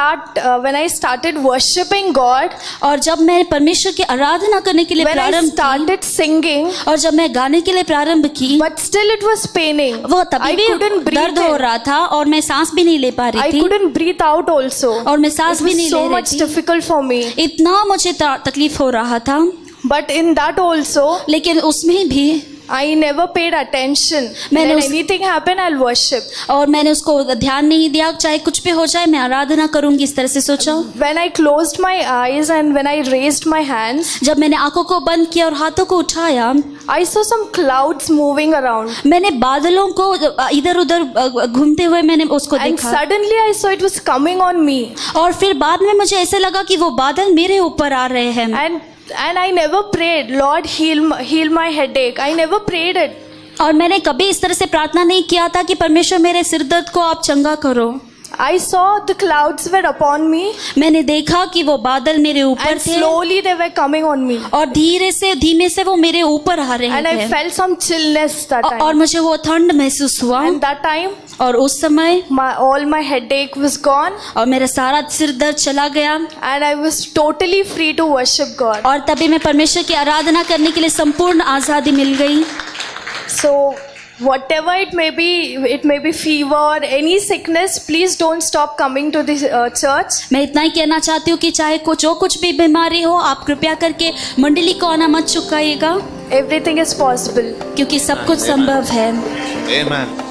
I started worshiping God, और जब मैं परमेश्वर की आराधना करने के लिए when I प्रारंभ started singing, और जब मैं गाने के लिए प्रारंभ की, but still it was paining. वो तभी I भी couldn't breathe दर्द हो in. रहा था और मैं सांस भी नहीं ले पा रही I थी couldn't breathe out also. और मैं सांस It भी was नहीं so ले much रही थी. difficult for me. इतना मुझे तकलीफ हो रहा था. But in that also, लेकिन उसमें भी I never paid attention. मैंने When उस- anything happen, I'll worship. और मैंने उसको ध्यान नहीं दिया, चाहे कुछ भी हो जाए मैं आराधना करूंगी, इस तरह से सोचा. When I closed my eyes and when I raised my hands, जब मैंने आंखों को बंद किया और हाथों को उठाया, I saw some clouds moving around. मैंने बादलों को इधर उधर घूमते हुए मैंने उसको And देखा. suddenly I saw it was coming on me. और फिर बाद में मुझे ऐसे लगा कि वो बादल मेरे ऊपर आ रहे हैं. And I never prayed, Lord, heal my headache. I never prayed it. और मैंने कभी इस तरह से प्रार्थना नहीं किया था कि परमेश्वर मेरे सिर दर्द को आप चंगा करो. I saw the clouds were upon me, मैंने देखा कि वो बादल मेरे ऊपर and थे slowly they were coming on me. और धीमे से वो मेरे ऊपर आ रहे And I थे. felt some chillness that और time. मुझे वो ठंड महसूस हुआ. And that time, और उस समय all my headache was gone, और मेरा सारा सिर दर्द चला गया. and I was totally free to worship God. और तभी मैं परमेश्वर की आराधना करने के लिए संपूर्ण आज़ादी मिल गई. So whatever it may be fever, any sickness, please don't stop coming to the church. मैं इतना ही कहना चाहती हूँ कि चाहे जो कुछ भी बीमारी हो, आप कृपया करके मंडली को आना मत चुकाइएगा, Everything is possible. क्योंकि सब कुछ संभव है. Amen.